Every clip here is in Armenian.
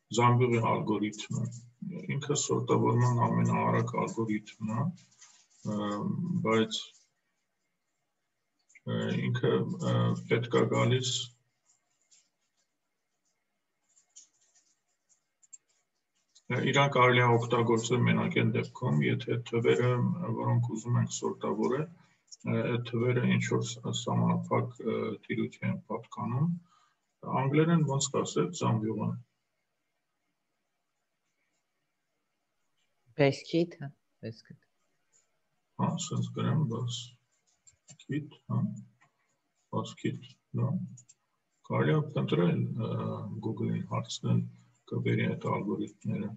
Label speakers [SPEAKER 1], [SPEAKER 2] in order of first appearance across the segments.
[SPEAKER 1] Զամբյուղի ալգորիթմը, ինքը սորտավորման ամենաարագ ալգորիթմն է, բայց ինքը պետք է գալիս իրան կարելի է օգտագործել մենակ այն դեպքում, եթե թվերը, որոնք ուզում ենք սորտավորել, այդ թվերը ինչ-որ սահմանափակ տիրույթ են պատկանում, անգլերեն ոնց կասեք զամբյուղը։
[SPEAKER 2] Basket, basket.
[SPEAKER 1] Հա, սենց գրեմ, basket, հա, basket, դա։ Կարելի է փնտրել Google-ին հարցնել կբերի այդ ալգորիթմները։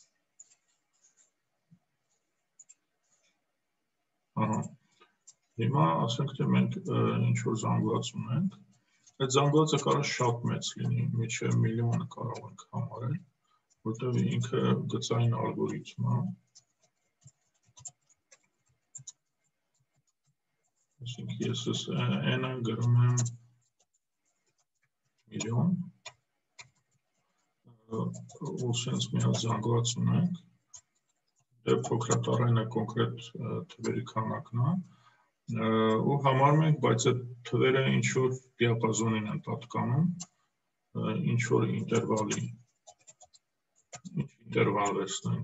[SPEAKER 1] Ահա։ Հիմա ասենք թե մենք ինչ-որ զանգված ունենք, այդ զանգվածը կարող շատ մեծ լինի, միջև միլիոն կարող ենք համարել, որտեղ ինքը գծային ալգորիթմ է։ Այսինքն ես n-ը գրում եմ միլիոն, ու սենց մի հատ զանգված ունենք, դե փոքրատառենը կոնկրետ թվերի քանակն է, ու համարում ենք, բայց այդ թվերը ինչ-որ դիապազոնին են պատկանում, ինչ-որ ինտերվալի, ինչ ինտերվալ վերցնենք։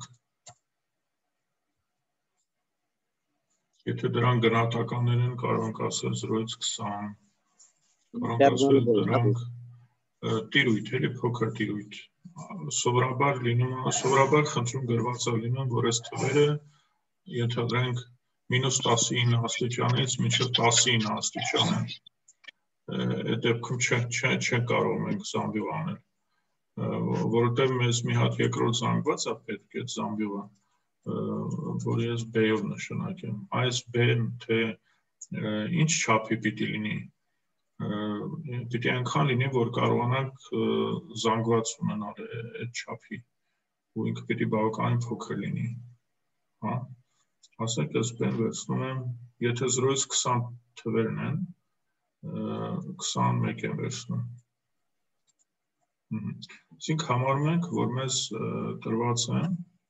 [SPEAKER 1] Եթե դրան գնահատականներ են, կարող ենք ասել 0-ից 20, կարող ենք ասել դրանք տիրույթ, էլի փոքր տիրույթ։ Սովորաբար խնդրում գրված է լինում, որ այս թվերը ենթադրենք -19 աստիճանից մինչև 19 աստիճան են։ Այդ դեպքում չեն կարող մենք զամբյուղ անել, որովհետև մեզ մի հատ երկրորդ զանգված է պետք այդ զամբյուղը, որ ես B-ով նշանակեմ։ Այս B-ն թե ինչ չափի պիտի լինի, պիտի այնքան լինի, որ կարողանանք զանգված ունենալ այդ չափի, ու ինքը պիտի բավականին փոքր լինի, հա։ Ասենք ես B-ն վերցնում եմ, եթե 0-ից 20 թվերն են, 21 եմ վերցնում։ Այսինքն համարում ենք, որ մեզ տրված են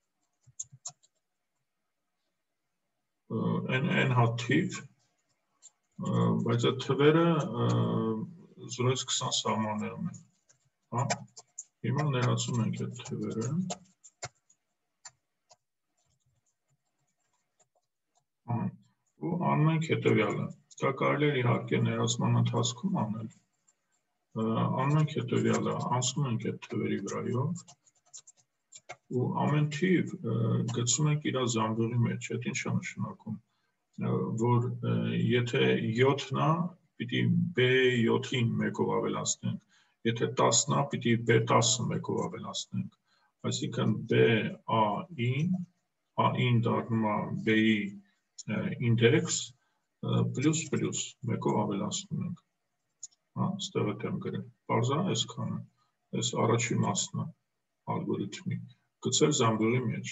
[SPEAKER 1] n հատ թիվ, բայց այդ թվերը 0-ից 20 սահմաններում են, հա։ Հիմա ներածում ենք այդ թվերը։ Ու անում ենք հետևյալը, դա կարելի է իհարկե ներածման ընթացքում անել, անում ենք հետևյալը, անցնում ենք այդ թվերի վրայով, ու ամեն թիվ գցում ենք իր զամբյուղի մեջ, այդ ինչ է նշանակում, որ եթե 7-ն է, պիտի B7-ին մեկով ավելացնենք, եթե 10-ն է, պիտի B10-ը մեկով ավելացնենք, այսինքն A-ին դառնում է B-ի ինդեքս պլյուս մեկով ավելացնում ենք, ստեղ հետ եմ գրել, պարզ է այսքանը, այս առաջի մասն է ալգորիթմի, գցել զամբյուղի մեջ։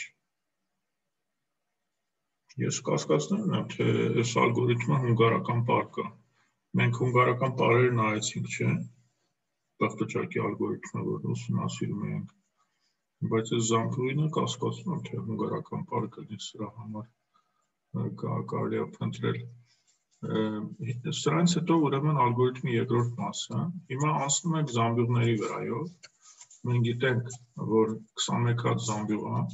[SPEAKER 1] Ես կասկածներ ունեմ, թե այս ալգորիթմը հունգարական պարկ է, մենք հունգարական պարերը նայեցինք, չէ, բաղտճակի ալգորիթմը, որ ուսումնասիրում ենք, բայց այս զամբյուղինը կասկածում եմ, թե հունգարական պարկ լինի սրա համար, կարելի է փնտրել։ Սրանից հետո ուրեմն ալգորիթմի երկրորդ մասը, հիմա անցնում ենք զամբյուղների վրայով, մենք գիտենք, որ 21 հատ զամբյուղ է,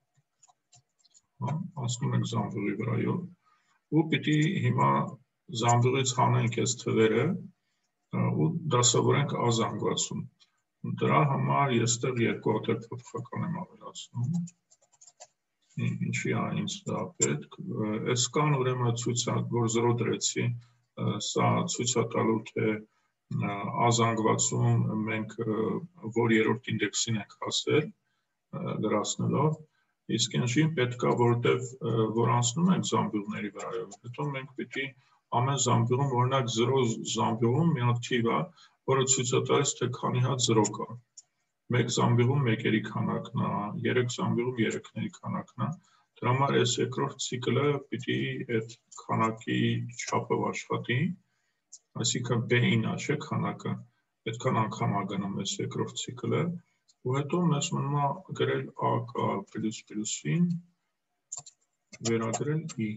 [SPEAKER 1] անցնում ենք զամբյուղի վրայով, ու պիտի հիմա զամբյուղից հանենք այս թվերը ու դասավորենք A զանգվածում։ Դրա համար ես տեղ երկու հատ փոփոխական եմ ավելացնում, ինչի է ինձ դա պետք, այս կան ուրեմն ցույց է, որ 0 դրեցի, սա ցույց է տալու, թե A զանգվածում մենք որ երրորդ ինդեքսին ենք հասել, լրացնելով, իսկ ինչին պետք է, որտև որ անցնում ենք զամբյուղների վրայով, հետո մենք պիտի ամեն զամբյուղում, օրինակ 0 զամբյուղում մի հատ թիվ է, որը ցույց է տալիս, թե քանի հատ 0 կա, մեկ զամբյուղում մեկերի քանակն է, 3 զամբյուղում 3-ների քանակն է, դրա համար այս երկրորդ ցիկլը պիտի այդ քանակի չափով աշխատի, այսինքն B-ին է, չէ, քանակը, այդքան անգամ է գնում այս երկրորդ ցիկլը, ու հետո մեզ մնում է գրել AK ++-ին վերագրել I։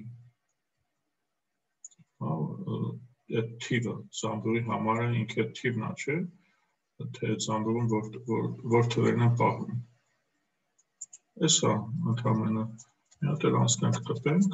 [SPEAKER 1] Այդ թիվը զամբյուղի համարը ինքը թիվն է, չէ՞, թե զամբյուղում որ թվերն են պահում։ Էսա ընդհանրապես մի հատ էլ անցնենք տպենք։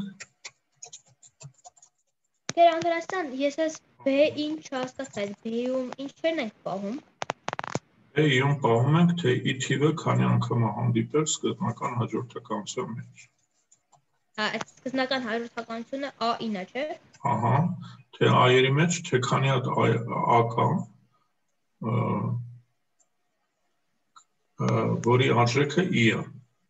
[SPEAKER 3] Տեր Անդրեասյան, ես ես B-ին չհասկացա, այդ B-ում ինչերն ենք պահում։
[SPEAKER 1] B-ում պահում ենք, թե I թիվը քանի անգամ է հանդիպել սկզբնական հաջորդականության մեջ։
[SPEAKER 3] Այդ սկզբնական հաջորդականությունը A-ին է, չէ՞։
[SPEAKER 1] Ահա, թե A-երի մեջ թե քանի հատ A կա, որի արժեքը I-ը։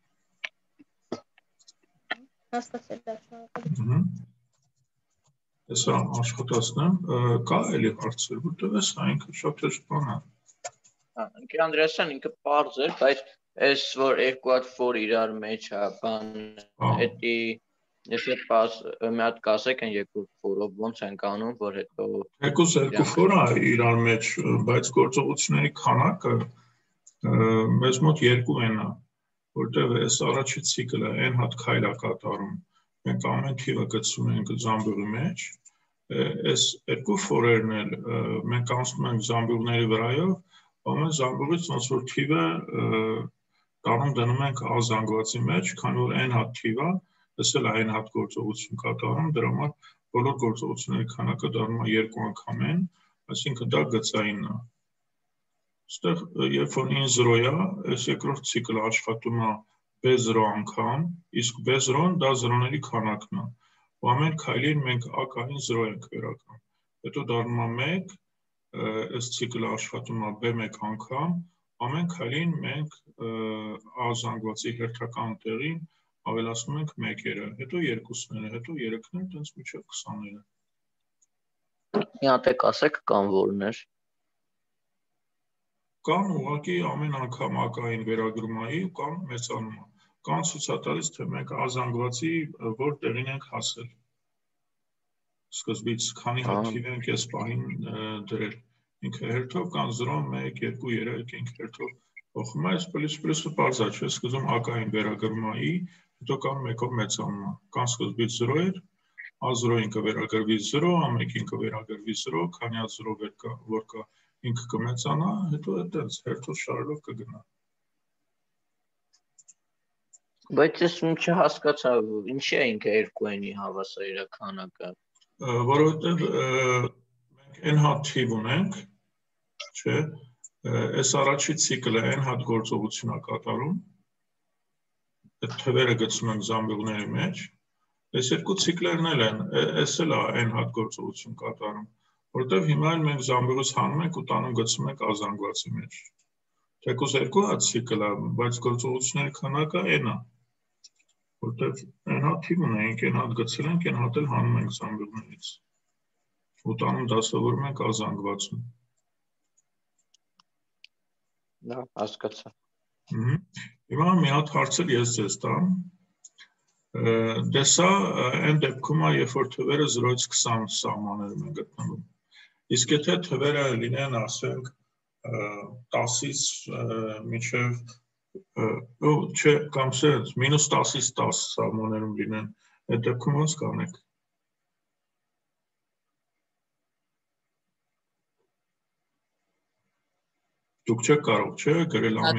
[SPEAKER 3] Հասկացել եմ, շնորհակալ։
[SPEAKER 1] Հեսա աշխատացնեմ, կա էլի հարցեր, որտեղ էսա ինքը շատ հեշտ բան է։
[SPEAKER 4] Տեր Անդրեասյան, ինքը պարզ էր, բայց այս որ երկու հատ for իրար մեջ է, բան, էդի եթե մի հատ կասեք են երկու for-ով ոնց ենք անում, որ հետո
[SPEAKER 1] Երկուս երկու for է իրար մեջ, բայց գործողությունների քանակը մեզ մոտ երկու են է, որտեղ այս առաջի ցիկլը n հատ քայլ է կատարում, մենք ամեն թիվը գցում ենք զամբյուղի մեջ, այս երկու for-երն էլ մենք անցնում ենք զամբյուղների վրայով, ամեն զամբյուղից ոնց որ թիվը տանում դնում ենք A զանգվածի մեջ, քանի որ n հատ թիվ է, այս էլ n հատ գործողություն կատարում, դրա համար բոլոր գործողությունների քանակը դառնում է 2 անգամ n, այսինքն դա գծայինն է։ Այստեղ երբ որ n 0 է, այս երկրորդ ցիկլը աշխատում է B0 անգամ, իսկ B0-ն դա զրոների քանակն է։ Ու ամեն քայլին մենք A կային 0 ենք վերագրում։ Հետո դառնում է 1, այս ցիկլը աշխատում է B1 անգամ, ամեն քայլին մենք A զանգվածի հերթական տեղին ավելացնում ենք 1-երը, հետո 2-ները, հետո 3-ները, տենց մինչև 20-ները։
[SPEAKER 4] մի հատ եք ասեք կամ որներ։
[SPEAKER 1] Կամ ուղղակի ամեն անգամ A-կային վերագրում է I, կամ մեծանում է։ Կան ցույց է տալիս, թե մենք A զանգվածի որ տեղին ենք հասել։ Սկզբից քանի հատ թիվ ենք այս պահին դրել։ Ինքը հերթով կան 0, 1, 2, 3, ինքը հերթով փոխում է, այս պլյուսը պարզ է, չէ՞, սկզբում A-կային վերագրում է I, հետո կան 1-ով մեծանում է։ Կան սկզբից 0 էր, A0-ին կվերագրվի 0, A1-ին կվերագրվի 0, քանի հատ 0 որ կա, ինքը կմեծանա, հետո այդպես հերթով շարելով կգնա։
[SPEAKER 4] Բայց ես չհասկացա, ինչի է ինքը 2n-ի հավասար իր քանակը։
[SPEAKER 1] Որովհետև մենք n հատ թիվ ունենք, չէ, այս առաջի ցիկլը n հատ գործողություն է կատարում, այդ թվերը գցում ենք զամբյուղների մեջ, այս երկու ցիկլերն էլ են, այս էլ է n հատ գործողություն կատարում, որովհետև հիմա էլ մենք զամբյուղից հանում ենք ու տանում գցում ենք A զանգվածի մեջ։ Թեկուզ երկու հատ ցիկլ է, բայց գործողությունների քանակը n է, որովհետև n հատ թիվ ունենք, n հատ գցել ենք, n հատ էլ հանում ենք զամբյուղներից ու տանում դասավորում ենք A զանգվածում։
[SPEAKER 4] Դա հասկացա։
[SPEAKER 1] Հիմա մի հատ հարց էլ ես ձեզ տամ։ Դե սա այն դեպքում է, երբ որ թվերը 0-ից 20 սահմաններում են գտնվում։ Իսկ եթե թվերը լինեն, ասենք, 10-ից մինչև չէ, կամ սենց, -10-ից 10 սահմաններում լինեն, այդ դեպքում ոնց կանեք։ Դուք չեք կարող, չէ, գրել -10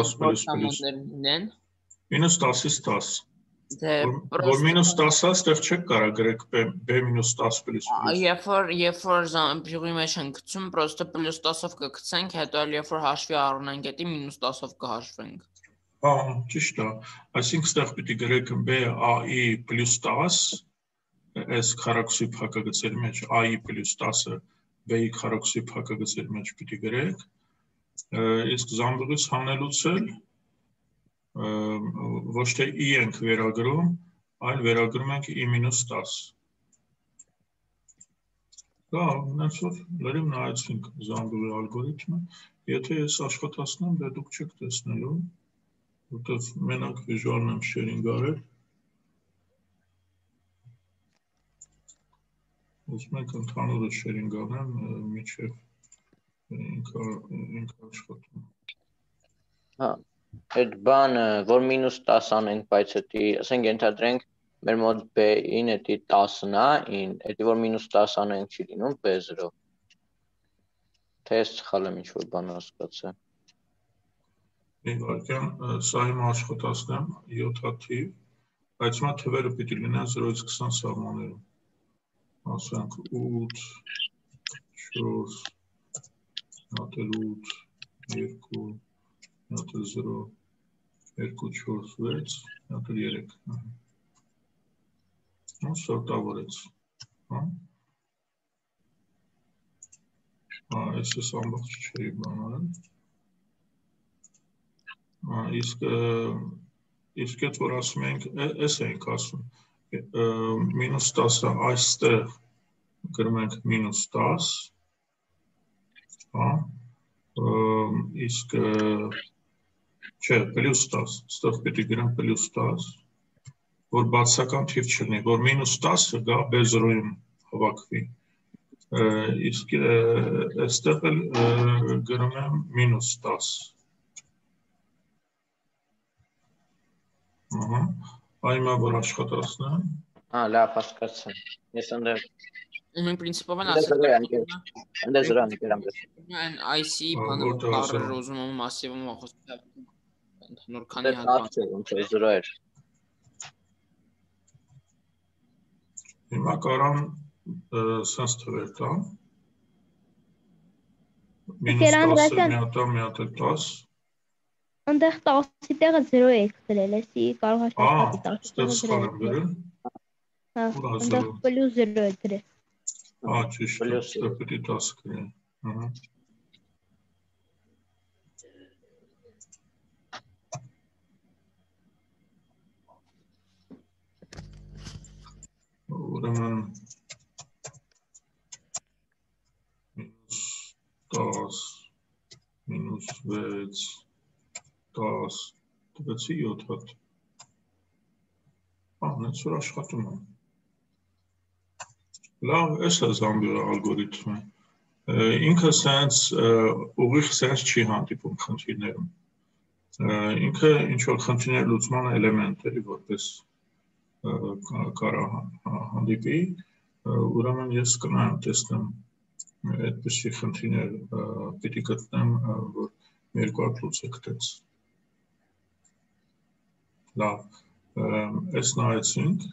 [SPEAKER 1] -10-ից 10։ Որ -10-ը ստեղ չեք կարող գրեք B-10++։
[SPEAKER 5] Երբ որ զամբյուղի մեջ ենք գցում, պրոստը +10-ով կգցենք, հետո էլ երբ որ հաշվի առնենք, էդի -10-ով կհաշվենք։
[SPEAKER 1] Հա, ճիշտ է։ Այսինքն ստեղ պիտի գրեք BAI +10, այս քառակուսի փակագծերի մեջ AI +10-ը B-ի քառակուսի փակագծերի մեջ պիտի գրեք։ Իսկ զամբյուղից հանելուց էլ ոչ թե I ենք վերագրում, այլ վերագրում ենք I-10։ Դա նենց որ լրիվ նայեցինք զամբյուղի ալգորիթմը, եթե ես աշխատացնեմ, դե դուք չեք տեսնելու, որտեղ մենակ վիժուալն եմ շերինգ արել։ Ուզում եք ընդհանուրը շերինգ անեմ, միջև ինքը աշխատում։
[SPEAKER 4] Հա, այդ բանը, որ -10 անենք, բայց էդի, ասենք ենթադրենք մեր մոտ B-ին էդի 10-ն է, էդի որ -10 անենք չի լինում B0։ Թե ես սխալ եմ ինչ-որ բան հասկացա։
[SPEAKER 1] Իվարկյան, սա իմ աշխատացնեմ 7 թիվ, բայց հիմա թվերը պիտի լինեն 0-ից 20 սահմաններում։ Ասենք 8, 4, հատել 8, 2, հատել 0, 2, 4, 6, հատել 3։ Սորտավորեց։ Այս ամբողջ չէի բանարել։ Իսկ այդ որ ասում ենք, այս ենք ասում, -10-ը այստեղ գրում ենք -10, իսկ չէ, +10, ստեղ պիտի գրենք +10, որ բացական թիվ չլինի, որ -10-ը գա B0-ում հավաքվի, իսկ այստեղ էլ գրում եմ -10։ Այմա որ աշխատացնեմ։
[SPEAKER 4] Լավ, հասկացա։ Ես ընդեր։
[SPEAKER 5] Մենք պրինցիպով են
[SPEAKER 4] Ընդեր զրան եկերամ դες։
[SPEAKER 5] Այն IC բանը բառեր ուզում եմ մասիվում ախոսը ընդհանուր քանի հատ
[SPEAKER 4] ոնց է 0 էր։
[SPEAKER 1] Հիմա կարամ սենց թվեր տամ։ -10 մի հատ 10։
[SPEAKER 3] Այնտեղ 10-ի տեղը 0 եք գրել, էսի կարող հաշվարկի 10-ի
[SPEAKER 1] տեղը 0 եք գրել։
[SPEAKER 3] Հա, այնտեղ +0 եք գրել։
[SPEAKER 1] Ճիշտ, ստեղ պիտի 10 գրել։ Ուրեմն -10, -6, 10, տվեցի 7 հատ։ Նենց որ աշխատում եմ։ Լավ, այս է Զամբյուղի ալգորիթմը։ Ինքը սենց ուղիղ սենց չի հանդիպում խնդիրներում։ Ինքը ինչ-որ խնդիրներ լուծման էլեմենտ էլի որպես կարա հանդիպի, ուրեմն ես կնայեմ տեսնեմ այդպիսի խնդիրներ պիտի գտնեմ, որ երկու հատ լուծեք տենց։ Լավ, այս նայեցինք։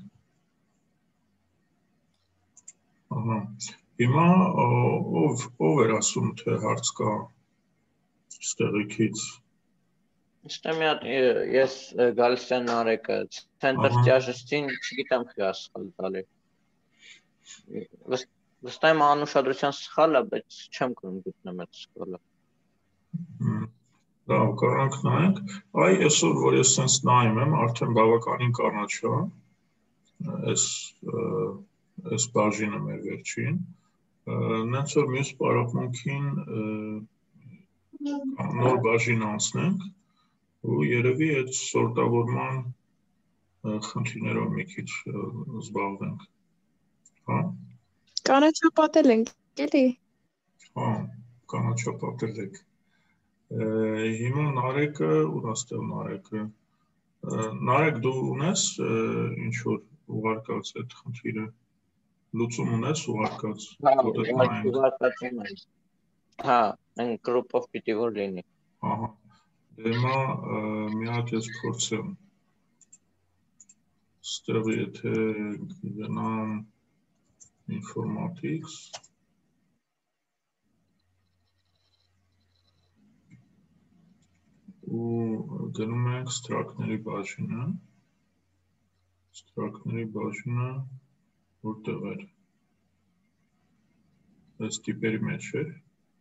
[SPEAKER 1] Հիմա ով էր ասում, թե հարց կա ստեղիքից։
[SPEAKER 4] Իստե մի հատ ես գալիս եմ Նարեկը, ցենտր տյաժստին չգիտեմ խի ասխալ տալի։ Վստահ եմ անուշադրության սխալ է, բայց չեմ կարող գտնեմ այդ սխալը։
[SPEAKER 1] Լավ, կարանք նայենք, այսօր, որ ես սենց նայում եմ, արդեն բավականին կանաչա, այս բաժինը մեր վերջին, նենց որ մյուս պարապմունքին նոր բաժին անցնենք, ու երևի այդ սորտավորման խնդիրներով մի քիչ զբաղվենք, հա։
[SPEAKER 6] Կանաչապատել ենք, էլի։
[SPEAKER 1] Հա, կանաչապատել եք։ Հիմա Նարեկը, ուր աստեղ Նարեկը, Նարեկ դու ունես ինչ-որ ուղարկած այդ խնդիրը, լուծում ունես ուղարկած,
[SPEAKER 4] հա, են գրուպով պիտի որ լինի։
[SPEAKER 1] Ահա, հիմա մի հատ ես փորձեմ, ստեղ եթե գնամ informatics, ու գնում ենք ստրակների բաժինը, որտեղ էր, այս տիպերի մեջ էր,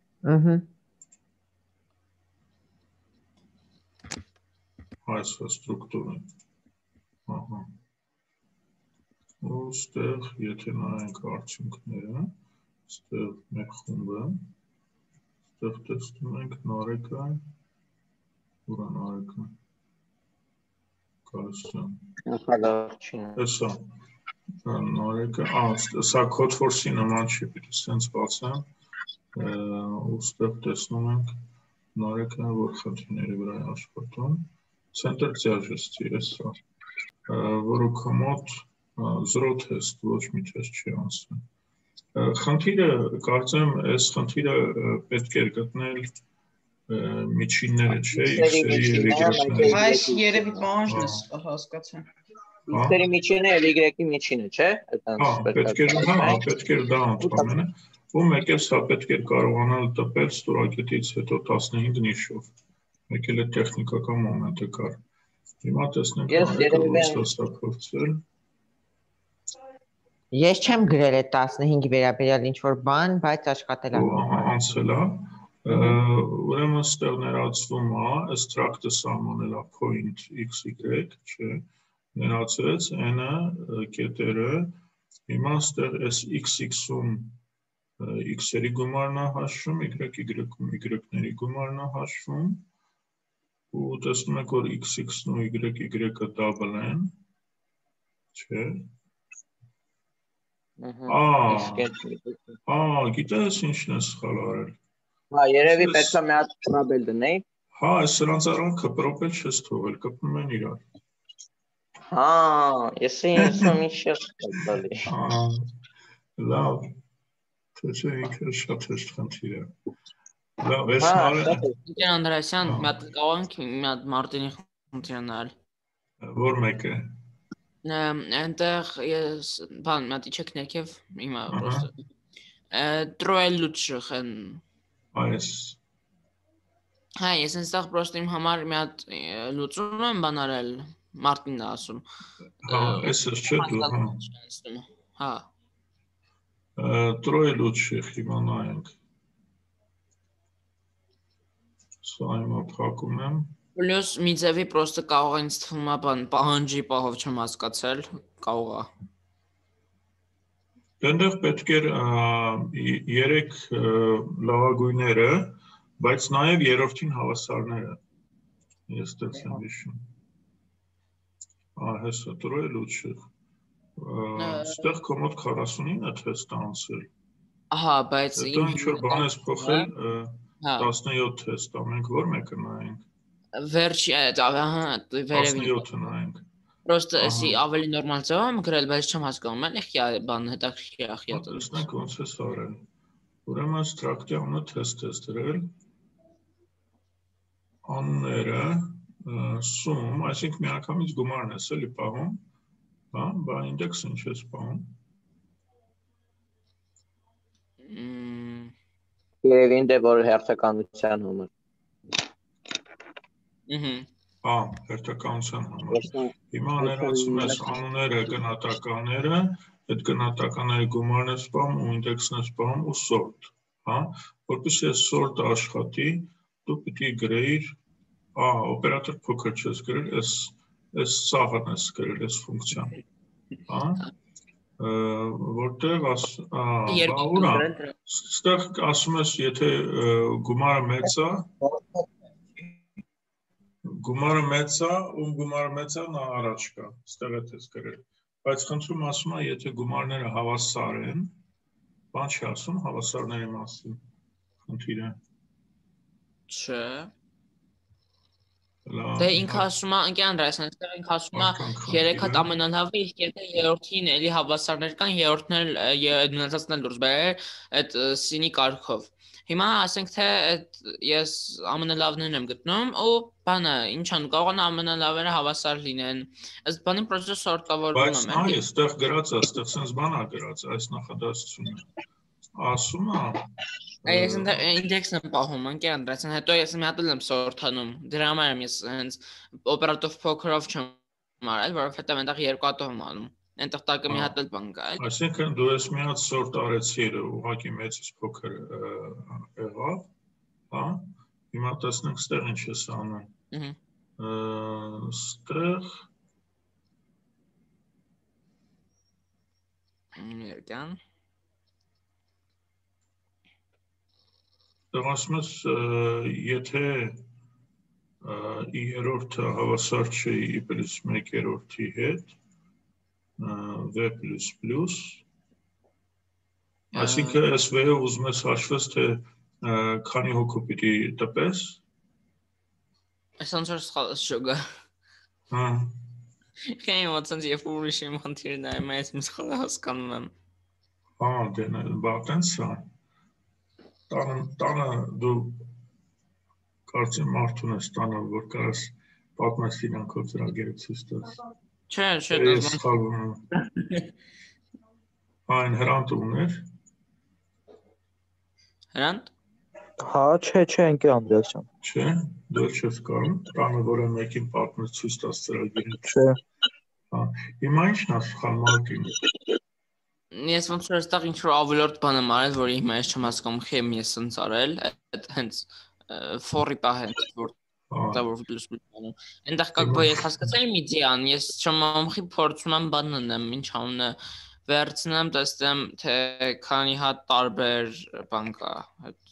[SPEAKER 1] այս ստրուկտուրը, ու ստեղ, եթե նայենք արդյունքները, ստեղ մեր խումբը, ստեղ տեսնում ենք Նարեկը, Ուրա Նարեկը, կարսան, էսա, Նարեկը, սա Code4C նման չի, պիտի սենց բացեմ, ու ստեղ տեսնում ենք նորեկն է, որ խնդիրների վրա է աշխատում, center тяжести էսա, որը կոմոդ զրո թեստ, ոչ մի թեստ չի անցնում։ Խնդիրը, կարծեմ, այս խնդիրը պետք է գտնել միջինները, չէ, X-երի և Y-ների։
[SPEAKER 5] Այս երևի պահանջն է հասկացա։
[SPEAKER 4] X-երի միջինը և Y-ի միջինը, չէ։
[SPEAKER 1] Պետք է դա ընդհանրը, ու մեկ էլ սա պետք է կարողանալ տպել ստորակետից հետո 15 նիշով, մեկ էլ է տեխնիկական մոմենտը կար։ Հիմա տեսնենք Նարեկը ոնց է փորձել։
[SPEAKER 2] Ես չեմ գրել այդ 15-ի վերաբերյալ ինչ-որ բան, բայց աշխատել եմ։
[SPEAKER 1] Անցել է, ուրեմն ստեղ ներածվում է, struct-ը սահմանել է point xy, չէ, ներածվեց n-ը, կետերը, հիմա ստեղ այս x-ում x-երի գումարն է հաշվում, y-ում y-ների գումարն է հաշվում, ու տեսնում եք, որ x-ն ու y-ը double են, չէ։ Գիտես ինչն է սխալ արել։
[SPEAKER 4] Երևի պետք է մի հատ trouble դնեի։
[SPEAKER 1] Այս սրանց առանքը պրոպել չես թողել, կպնում են իրար։
[SPEAKER 4] Ես ինձ ինչ ես տալի։
[SPEAKER 1] Լավ, թե ինքը շատ հեշտ խնդիր է։ Լավ, ես նարը։
[SPEAKER 5] Ինքեն Անդրեասյան, մի հատ կաղանք, մի հատ Մարտինի խնդիր նալ։
[SPEAKER 1] Որ մեկը։
[SPEAKER 5] Այնտեղ ես բան մատի չեք ներքև հիմա պրոստը տրոել լուծող են
[SPEAKER 1] այս
[SPEAKER 5] ես այնտեղ պրոստը իմ համար մի հատ լուծում եմ բան արել Մարտինն է ասում
[SPEAKER 1] այս չէ դու
[SPEAKER 5] հա
[SPEAKER 1] տրոել լուծող հիմա նայենք սա հիմա փակում եմ
[SPEAKER 5] Պլյուս մի ձևի պրոստը կարող է ինձ թվում է բան պահանջի պահով չեմ հասկացել, կարող է։
[SPEAKER 1] Դենտեղ պետք էր 3 լավագույնները, բայց նաև երրորդին հավասարները։ Ես դեռ եմ հիշում։ Հեսա տրոել ուչեղ։ Ստեղ կոմոդ 49-ը թեստ անցել։
[SPEAKER 5] Ահա, բայց
[SPEAKER 1] ինչ որ բան ես փոխել 17 թեստ, մենք որ մեկը նայենք։
[SPEAKER 5] Վերջի վերևի
[SPEAKER 1] 17-ը նայենք։
[SPEAKER 5] Պրոստը էսի ավելի նորմալ ձև եմ գրել, բայց չեմ հասկանում, էլի բան հետաքրքիր է։
[SPEAKER 1] Տեսնենք ոնց է արել։ Ուրեմն struct-ի անունը test ես դրել։ Անունները sum, այսինքն միանգամից գումարն ես էլի պահում, հա, բա index-ը ինչ ես պահում։
[SPEAKER 4] Երևին դե որ հերթականության համար։
[SPEAKER 1] Հերթականության համար։ Հիմա ներածում ես անունները, գնահատականները, այդ գնահատականների գումարն ես պահում ու ինդեքսն ես պահում ու sort, հա, որպեսզի այս sort-ը աշխատի, դու պիտի գրեիր, օպերատոր փոքր չես գրել, այս սաղն ես գրել, այս ֆունկցիան, հա, որտեղ ուրա, ստեղ ասում ես, եթե գումարը մեծ է, Գումարը մեծ է, ում գումարը մեծ է, նա առաջ կա, ստեղ է տես գրել, բայց խնդրում ասում է, եթե գումարները հավասար են, բան չի ասում հավասարների մասին, խնդիր է։
[SPEAKER 5] Չէ։ Դե ինքը ասում է, ընկեր Անդրեասյան, այստեղ ինքը ասում է 3 հատ ամենալավը, իսկ եթե երրորդին էլի հավասարներ կան, երրորդն էլ մնացածն էլ դուրս բերել այդ սինի կարգով։ Հիմա ասենք թե ես ամենալավներն եմ գտնում ու բանը ինչ ան կարող է ամենալավերը հավասար լինեն ըստ բանի պրոցեսը սորտավորվում
[SPEAKER 1] է բայց այ այստեղ գրած է այստեղ sense բան է գրած այս նախադասությունը ասում է
[SPEAKER 5] ես ինդեքսն եմ պահում ընկեր Անդրեասյան հետո ես մի հատ եմ սորթանում դրա համար եմ ես հենց օպերատոր փոքրով չեմ արել որովհետև այնտեղ երկու հատ եմ անում Այնտեղ տակը մի հատ էլ բան կա, այլ։
[SPEAKER 1] Այսինքն դու ես մի հատ սորտ արեցիր, ուղղակի մեծից փոքր եղավ, հա։ Հիմա տեսնենք ստեղ ինչ ես անում։ Ստեղ
[SPEAKER 5] Ներկան։
[SPEAKER 1] Ստեղ ասում ես, եթե երրորդը հավասար չէ i + 1 երրորդի հետ, v++, այսինքն այս v-ը ուզում ես հաշվես, թե քանի հոգու պիտի տպես,
[SPEAKER 5] Այս ոնց որ սխալ շոգա։
[SPEAKER 1] Հա։
[SPEAKER 5] Քանի ոնց երբ ուրիշ իմ խնդիրն է, ես ինձ սխալ հասկանում եմ։
[SPEAKER 1] Հա, դե բատենց է։ Տանը դու կարծեմ մարդուն ես տանը, որ կարաս պատմես իրանքով ծրագիրը ցույց տաս։
[SPEAKER 5] Չէ,
[SPEAKER 1] Ես սխալվում եմ։ Այն Հրանտ ուներ։
[SPEAKER 5] Հրանտ։
[SPEAKER 7] Հա, չէ, ընկեր Անդրեասյան։
[SPEAKER 1] Չէ, դու չես կարող տանը որը մեկին պատմես ցույց տաս ծրագիրը։
[SPEAKER 7] Չէ։
[SPEAKER 1] Հա, հիմա ի՞նչն է սխալ Մարտին։
[SPEAKER 5] Ես ոնց որ այստեղ ինչ որ ավելորդ բան եմ արել, որի հիմա ես չեմ հասկանում, խեմ ես ընց արել, այդ հենց ֆորի պահենց որ տավոր պլյուս բանում։ Այնտեղ как бы ես հասկացա իմ իդեան, ես չմամխի փորձում եմ բան անեմ, ինչ անունը վերցնեմ, տեսնեմ թե քանի հատ տարբեր բան կա, այդ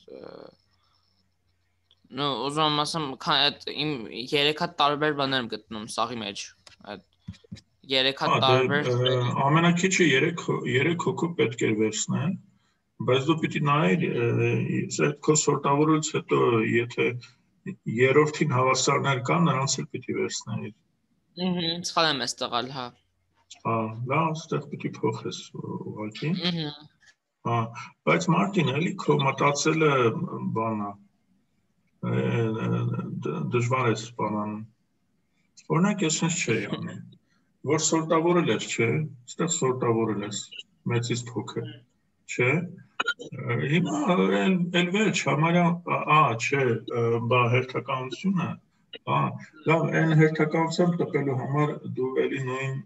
[SPEAKER 5] նո ուզում եմ ասեմ, այդ իմ 3 հատ տարբեր բաներ եմ գտնում սաղի մեջ, այդ 3 հատ տարբեր
[SPEAKER 1] ամենակիչը 3 հոգու պետք է վերցնել, բայց դու պիտի նայիր, այդ քո սորտավորից հետո եթե երրորդին հավասարներ կան, նրանց էլ պիտի վերցնեիր։
[SPEAKER 5] Սխալ եմ ես տղալ, հա։
[SPEAKER 1] Հա, լավ, ստեղ պիտի փոխես ուղղակի։ Հա, բայց Մարտին էլի քո մտածելը բանա։ Դժվար է բանան։ Օրինակ ես ինձ չէի անի։ Որ սորտավորել ես, չէ՞, ստեղ սորտավորել ես մեծից փոքր, չէ՞։ Հիմա էլ վերջ համարյա, չէ, բա հերթականությունը, լավ, այն հերթականությամբ տպելու համար դու էլի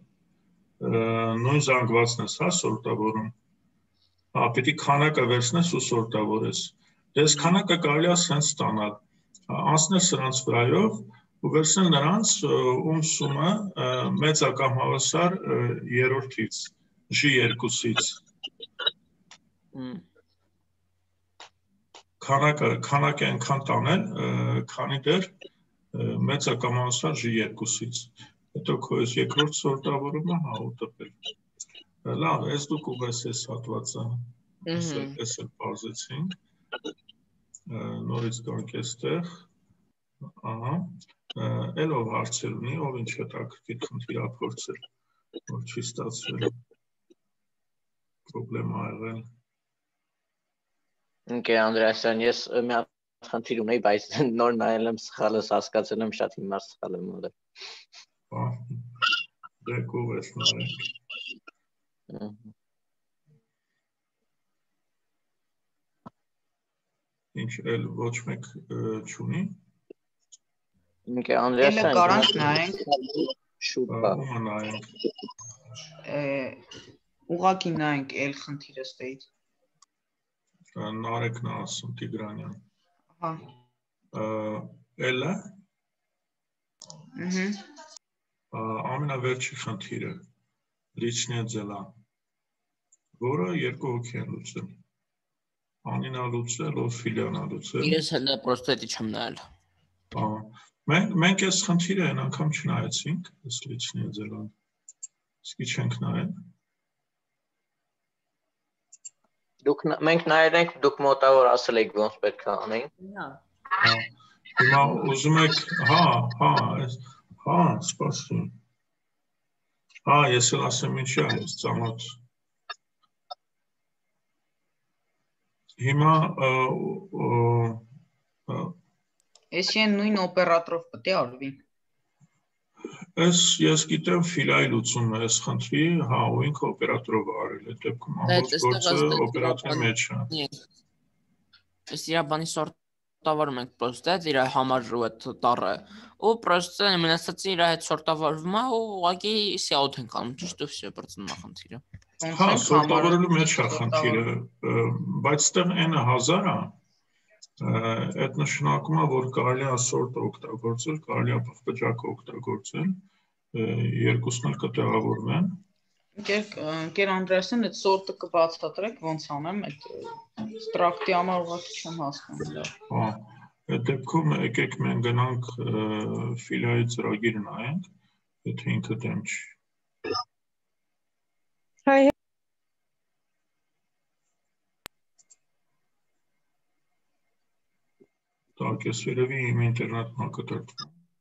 [SPEAKER 1] նույն զանգվածն ես, հա, սորտավորում, պիտի քանակը վերցնես ու սորտավորես, ես քանակը կարելի է սենց ստանալ, անցնել սրանց վրայով ու վերցնել նրանց, ում սումը մեծ կամ հավասար երրորդից, G2-ից, քանակը այնքան տանել, քանի դեր մեծ կամ հավասար G2-ից, հետո քո ես երկրորդ սորտավորումը հա ու տպել։ Լավ, ես դուք ուղես ես հատվածը, ես էլ պարզեցինք, նորից գանք եստեղ, էլ ով հարցեր ունի, ով ինչ հետաքրքիր խնդիր ապորցել, որ չի ստացվել, պրոբլեմ ա եղել։
[SPEAKER 4] Ընկեր Անդրեասյան, ես մի հատ խնդիր ունեի, բայց նոր նայել եմ սխալս հասկացել եմ շատ հիմար սխալ եմ արել։
[SPEAKER 1] Դե կուղես նայեք։ Ինչ էլ ոչ մեկ չունի։
[SPEAKER 4] Ընկեր Անդրեասյան,
[SPEAKER 2] կարանք նայենք։
[SPEAKER 4] Շուտ բա։
[SPEAKER 1] Ումը նայենք։
[SPEAKER 2] Ուղղակի նայենք էլ խնդիրը ստեից։
[SPEAKER 1] Նարեկն է ասում Տիգրանյան։
[SPEAKER 2] Ահա։
[SPEAKER 1] Էլը։
[SPEAKER 2] Ահա։
[SPEAKER 1] Ամենավերջի խնդիրը լիչնիա ձելա, որը երկու հոգի են լուծել։ Անինա լուծել, ով Ֆիլյանա լուծել։
[SPEAKER 5] Ես հենց պրոստը չեմ նայել։
[SPEAKER 1] Մենք այս խնդիրը այն անգամ չնայեցինք, այս լիչնիա ձելան։ Իսկի չենք նայել։
[SPEAKER 4] Մենք նայել ենք, դուք մոտավոր ասել եք ոնց պետք է անենք։
[SPEAKER 1] Հիմա ուզում եք, հա, սպասում։ Ես էլ ասեմ ինչի է, ես ծանոթ։ Հիմա
[SPEAKER 2] Ես են նույն օպերատորով պետք է արվի։
[SPEAKER 1] Ես գիտեմ ֆիլայի լուծումը, ես խնդրի, ու ինքը օպերատորով արել է, դեպքում ամբողջ գործը օպերատորի մեջ է։
[SPEAKER 5] Ես իրա բանի սորտավորում ենք պրոստը, իրա համար ու այդ տառը, ու պրոստը մնացած իրա հետ սորտավորվում է ու ուղղակի սիաուտ ենք անում, ճիշտ ու վсё բրծնում է խնդիրը։
[SPEAKER 1] Հա, սորտավորելու մեջ է խնդիրը, բայց ստեղ 9000 է, այդ նշանակում է, որ կարելի է սորտը օգտագործել, կարելի է պղպջակը օգտագործել, երկուսն էլ կտեղավորվեն։
[SPEAKER 2] Ընկեր Անդրեասյան, այդ սորտը կբացատրեք, ոնց անեմ, այդ ստրակտի համար ուղղակի չեմ հասկանում։
[SPEAKER 1] Հա, այդ դեպքում եկեք մենք գնանք ֆիլայի ծրագիրը նայենք, եթե ինքը դեմ չի։ Так, ես երևի իմ ինտերնետն ակտրտվում։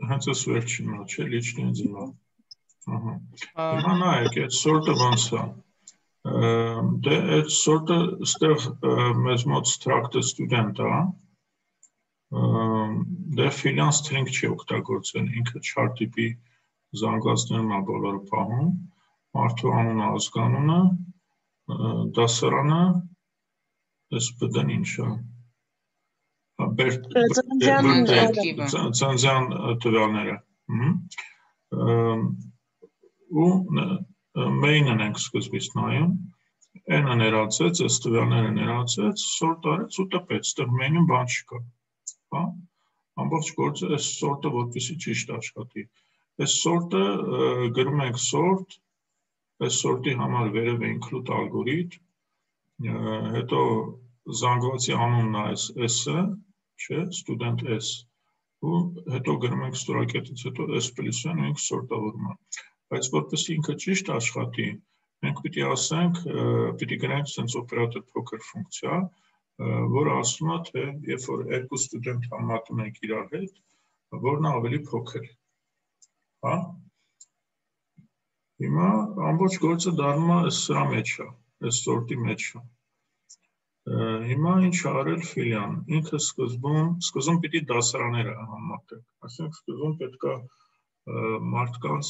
[SPEAKER 1] հենց էս վերջինն է, չէ, լիչնի ձևա։ Ահա։ Հիմա նայեք, այդ սորտը ոնց է։ Դե այդ սորտը ստեղ մեզ մոտ struct student է։ Դե filian string չի օգտագործել, ինքը char տիպի զանգվածներն է բոլորը պահում, մարդու անունը, ազգանունը, դասարանը, այս բդեն ինչ է։ Ծննդյան տվյալները։ Ու main-ն ենք սկզբից նայում, n-ը ներածեց, այս տվյալները ներածեց, sort արեց ու տպեց, ստեղ main-ում բան չկա։ Ամբողջ գործը այս sort-ը որպեսզի ճիշտ աշխատի։ Այս sort-ը գրում ենք sort, այս sort-ի համար վերև է include algorithm, հետո զանգվածի անունն է s-ը, չէ, student s, ու հետո գրում ենք ստորակետից հետո s plus n ու ինքը սորտավորում է։ Բայց որպեսզի ինքը ճիշտ աշխատի, մենք պիտի ասենք, պիտի գրենք sense operator փոքր ֆունկցիա, որը ասում է, թե երբ որ երկու ստուդենտ համատում ենք իրար հետ, որն ավելի փոքր։ Հա։ Հիմա ամբողջ գործը դառնում է սրա մեջ է, այս սորտի մեջ է։ Հիմա ինչ արել ֆիլիան, ինքը սկզբում պիտի դասարանները համատեք, ասենք սկզբում պետք է մարդկանց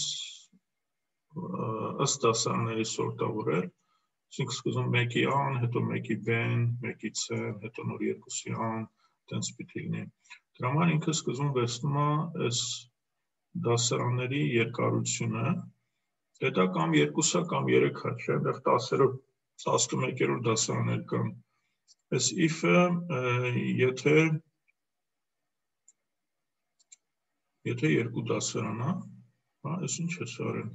[SPEAKER 1] ըստ դասարանների սորտավորել, ասենք սկզբում մեկի an, հետո մեկի b-ն, մեկի c-ն, հետո նոր երկուսի an, տենց պիտի լինի։ Դրա համար ինքը սկզբում վերցնում է այս դասարանների երկարությունը, հետո կամ 2-ը կամ 3-ը, չէ, այնտեղ 10-րդ, 11-րդ դասարաններ կան։ Այս if-ը, եթե երկու դասարան է, այս ինչ ես արել։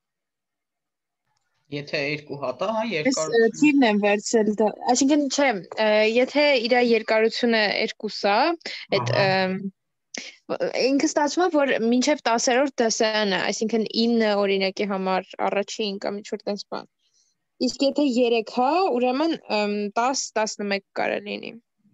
[SPEAKER 2] Եթե երկու հատ է, հա, երկարությունը։
[SPEAKER 6] Ես թիվն եմ վերցրել, այսինքն չէ, եթե իր երկարությունը 2 է, այդ ինքը ստացվում է, որ մինչև 10-րդ դասարանը, այսինքն 9 օրինակի համար առաջին կամ ինչ-որ տենց բան։ Իսկ եթե 3 է, ուրեմն 10-11 կարա լինի։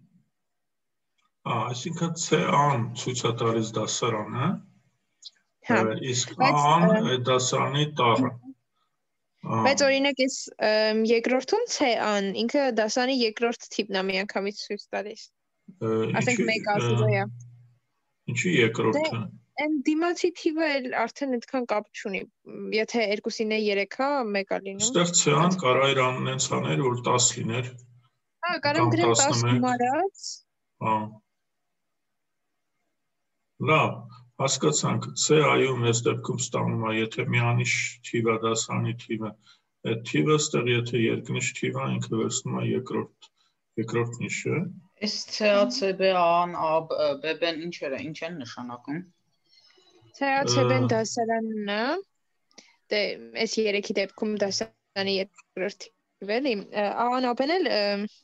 [SPEAKER 1] Այսինքն C-ան ցույց է տալիս դասարանը, իսկ A-ան այդ դասարանի տառը։
[SPEAKER 6] Բայց օրինակ այս երկրորդում C-ան ինքը դասարանի երկրորդ թիվն է միանգամից ցույց տալիս։ Ասենք 1 ասիլոյա։
[SPEAKER 1] Ինչի երկրորդը։
[SPEAKER 6] Այն դիմացի թիվը արդեն այդքան կապ չունի։ Եթե 2-ին 3 է, 1 է լինում։
[SPEAKER 1] Ստեղ C-ան կարա իր անունից աներ, որ 10 լիներ։
[SPEAKER 6] Հա, կարամ գրեմ 10 գումարած։
[SPEAKER 1] Հա։ Լավ, հասկացանք, C-այում այս դեպքում ստանում է, եթե միանիշ թիվ է, դասարանի թիվը, այդ թիվը ստեղ եթե երկնիշ թիվ է, ինքը վերցնում է երկրորդ նիշը։
[SPEAKER 2] Այս C-A-C-B-A-N, B-B-ն ինչ են նշանակում։
[SPEAKER 6] C-A-C-B-ն դասարանն է, դե այս 3-ի դեպքում դասարանի երկրորդ թիվ էլի, A-N, A-B-ն էլ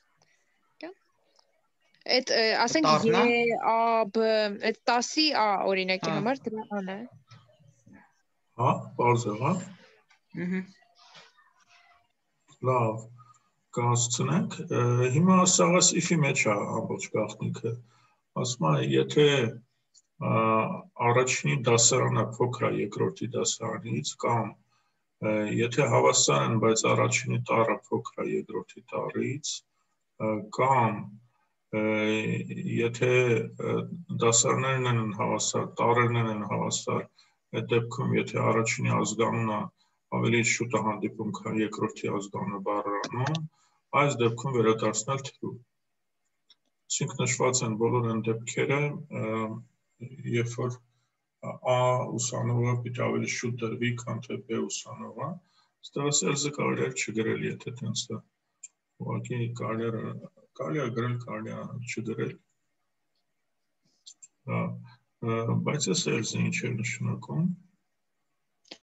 [SPEAKER 6] այդ ասենք A-B, այդ 10-ի A օրինակի համար դրա A-ն է։
[SPEAKER 1] Հա, բարձ է, հա։ Լավ, կհասցնենք, հիմա սաղաս if-ի մեջ է ամբողջ գաղտնիքը, ասում է, եթե առաջինի դասարանը փոքր է երկրորդի դասարանից կամ եթե հավասար են, բայց առաջինի տառը փոքր է երկրորդի տառից կամ եթե դասարներն են հավասար, տառերն են հավասար, այդ դեպքում եթե առաջինի ազգանունը ավելի շուտ է հանդիպում, քան երկրորդի ազգանունը բառարանում, այս դեպքում վերադարձնել true։ Այսինքն նշված են բոլոր այն դեպքերը, երբ որ A ուսանողը պիտի ավելի շուտ դրվի, քան թե B ուսանողը, ստեղս else-ը կարելի է չգրել, եթե տենց է, ուղղակի կարելի է գրել, կարելի է չգրել, բայց այս else-ը ինչ է նշանակում։